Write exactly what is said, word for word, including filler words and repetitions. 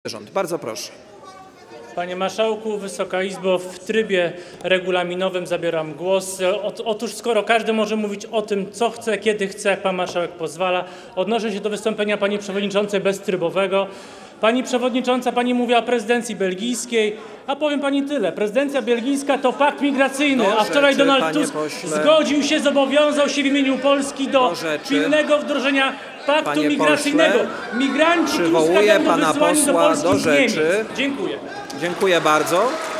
Rząd. Bardzo proszę. Panie Marszałku, Wysoka Izbo, w trybie regulaminowym zabieram głos. Otóż skoro każdy może mówić o tym, co chce, kiedy chce, jak pan marszałek pozwala, odnoszę się do wystąpienia pani przewodniczącej beztrybowego. Pani przewodnicząca, pani mówi o prezydencji belgijskiej, a powiem pani tyle. Prezydencja belgijska to pakt migracyjny, do a wczoraj rzeczy, Donald panie Tusk pośle. zgodził się, zobowiązał się w imieniu Polski do, Do rzeczy. pilnego wdrożenia paktu Panie migracyjnego. pośle, Migranci przywołuję Tuska będą pana wysłani do posła Polski do z Niemiec. rzeczy. Dziękuję. Dziękuję bardzo.